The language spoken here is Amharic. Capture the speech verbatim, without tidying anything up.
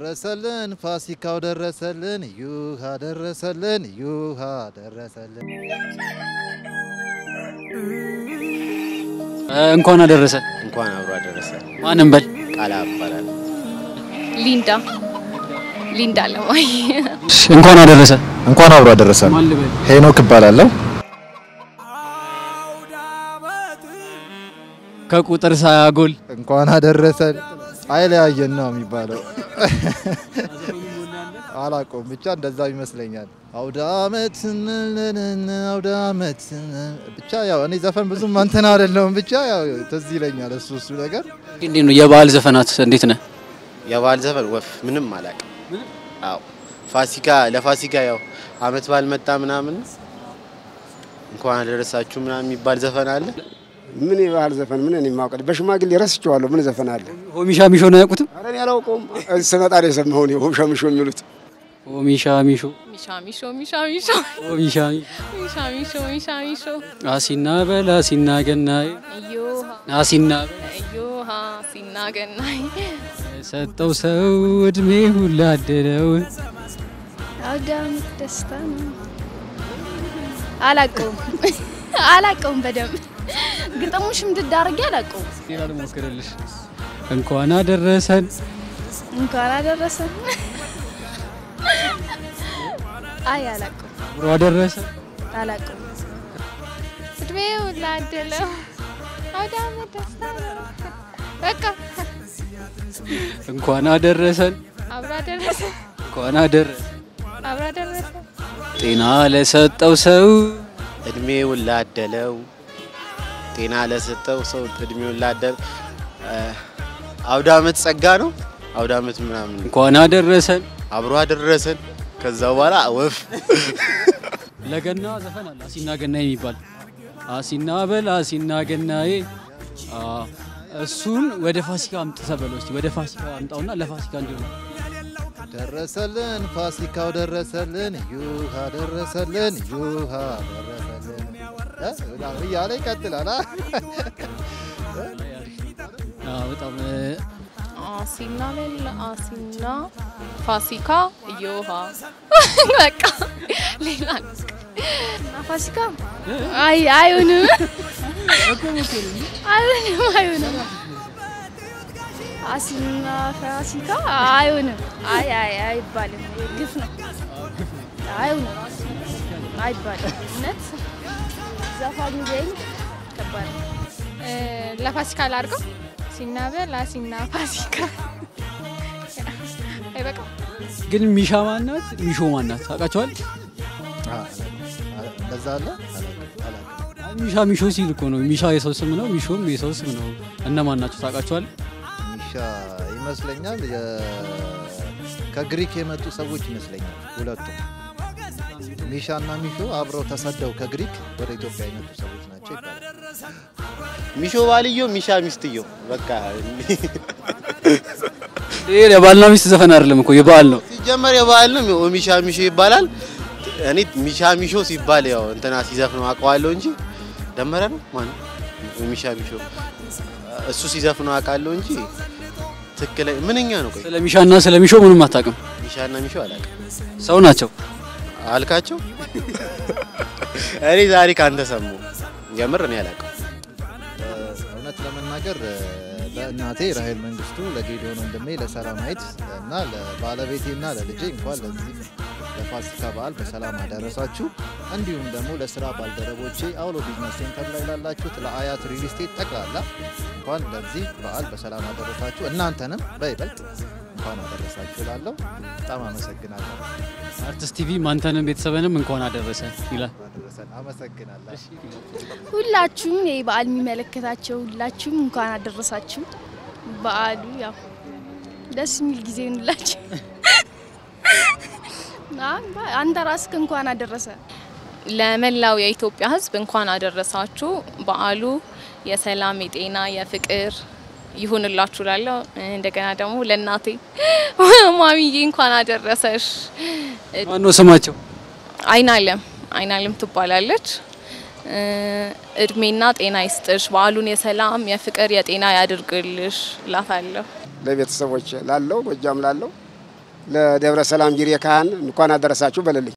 ደረሰልን ፋሲካው ደረሰልን ዩሃ ደረሰልን ዩሃ ደረሰልን እንኳን አደረሰ እንኳን አብሮ አደረሰ ማንም በል ቃላ አባላል ሊንዳ ሊንዳ ለማይ እንኳን አደረሰ እንኳን አብሮ አደረሰ ሄኖክ ይባላል ከቁጥር ሳያጎል እንኳን አደረሰን አይለያየን ነው የሚባለው አላቆም ብቻ እንደዛ ይመስለኛል አውዳመት አውዳመት ብቻ ያው እኔ ዘፈን ብዙም አንተና አይደለም ብቻ ያው ተዝ ይለኛል እሱ እሱ ነገር እንዴት ነው የባህል ዘፈናት እንዴት ነው የባህል ዘፈን ወፍ ምንም አላቅ አው ፋሲካ ለፋሲካ ያው አመት ባል መጣ ምናምን እንኳን አደረሳችሁ ምናምን የሚባል ዘፈን አለ ምን የባህል ዘፈን ምን እኔ ማውቀድ በሽማግሌ ረስቸዋለሁ ምን ዘፈን አለ ሆሚሻ ሚሾ ነው ያቁት አረ እኔ አላውቀውም ስመጣ ነው የሰማው ነው ሆሚሻ ሚሾ የሚሉት ሆሚሻ ሚሾ ሚሻ ሚሾ ሚሻ ሚሾ ሆሚሻ ሚሻ ሚሾ ሚሻ ሚሾ አሲና በላ ሲና ገናይ ዮሃ አሲና ዮሃ ሲና ገናይ ሰጠው ሰው እድሜ ሁላ አደረው አውዳም ደስታ ነው አላቀው አላቀው በደም ግጥሙሽም ድዳርጌ አላቀው ሌላ ልሞክርልሽ እንኳን አደረሰን እንኳን አደረሰን አይ አላቀው ብሮ አደረሰ አላቀው እድሜው ላደለው አውዳም ደስታ ነው በቃ እንኳን አደረሰን አብራ ደረሰን እንኳን አደረሰ አብራ ደረሰን ጤና ለሰጠው ሰው እድሜውን ላደለው ጤና ለሰጠው ሰው እድሜውን ላደል አውዳመት ጸጋ ነው አውዳመት ምናምን እንኳን አደረሰን አብሮ አደረሰን ከዛ በኋላ ወፍ ለገና ዘፈን አለ አሲና ገናይ የሚባል አሲና በላ አሲና ገናይ አ እሱን ወደ ፋሲካ አምጥተበለው እስቲ ወደ ፋሲካ አምጣውና ለፋሲካ እንዲሆን ደረሰልን ፋሲካው ደረሰልን ዩሃ ደረሰልን ዩሃ ደረሰልን እ ያለ ይቀጥላል አ በጣም አሲና በላ አሲና ፋሲካ ዮሃ በቃ ሌላ ፋሲካ አይ አይሁንም አይሁንም አይሁንም አሲና ፋሲካ አይሁንም አይ አይ አይባልም ግፍ ነው አይሁንም አይባልም እነት ዘፋኝ ገኝ ከባድ ለፋሲካ ላርገው ሲናበላ ሲና ፋሲካ አይ በቃ ግን ሚሻ ማናት ሚሾ ማናት ታውቃቸዋል እንደዛ አለ ሚሻ ሚሾ ሲል እኮ ነው ሚሻ የሰው ስም ነው ሚሾም የሰው ስም ነው እነማን ናቸው ታውቃቸዋል ሚሻ ይመስለኛል ከግሪክ የመጡ ሰዎች ይመስለኛል ሁለቱ ሚሻና ሚሾ አብረው ተሰደው ከግሪክ ወደ ኢትዮጵያ የመጡ ሰዎች ናቸው ይባላል ሚሾ ባልዮ ሚሻ ሚስትዮ በቃ ይሄ የባልና ሚስት ዘፈን አይደለም እኮ የባል ነው ሲጀመር የባል ነው ሚሻ ሚሾ ይባላል እኔ ሚሻ ሚሾ ሲባል ያው እንትና ሲዘፍነው አውቀዋለሁ እንጂ ደመረ ነው ማን ሚሻ ሚሾ እሱ ሲዘፍነው አውቃለሁ እንጂ ትክክለ ምንኛ ነው ቆይ ስለሚሻና ስለሚሾ ምንም አታውቅም ሚሻና ሚሾ አላውቅም ሰው ናቸው አልካቸው እኔ ዛሬ ካንተ ሰሙ የምር ነው ያላቀው እውነት ለመናገር ለእናቴ ራሄል መንግስቱ ለጌዲዮን ወንድሜ ለሰላማይት እና ለባለቤቴና ለልጄ እንኳን ለዚህ ለፋሲካ በዓል በሰላም አደረሳችሁ እንዲሁም ደግሞ ለስራ ባልደረቦቼ አውሎ ቢዝነስ ሴንተር ላይ ላላችሁት ለአያት ሪል ስቴት ጠቅላላ እንኳን ለዚህ በዓል በሰላም አደረሳችሁ እናንተንም በይበልጥ እንኳን አደረሳችሁ ላለው በጣም አመሰግናለሁ አርቲስት ቲቪ ማንተንም ቤተሰብንም እንኳን አደረሰ ይላል አደረሰን አመሰግናለሁ ሁላችሁም የበዓል የሚመለከታቸው ሁላችሁም እንኳን አደረሳችሁ በዓሉ ያው ደስ የሚል ጊዜ እንላችሁ አንተ ራስህ እንኳን አደረሰ ለመላው የኢትዮጵያ ህዝብ እንኳን አደረሳችሁ በዓሉ የሰላም የጤና የፍቅር ይሁንላችሁ ላለው እንደገና ደግሞ ለናቴ ማሚዬ እንኳን አደረሰሽ ማን ነው ስማቸው አይናለም አይናለም ትባላለች እድሜና ጤና ይስጥሽ በዓሉን የሰላም የፍቅር የጤና ያድርግልሽ ላታለሁ ለቤተሰቦች ላለው ጎጃም ላለው ለደብረ ሰላም ጅሬ ካህን እንኳን አደረሳችሁ በለልኝ።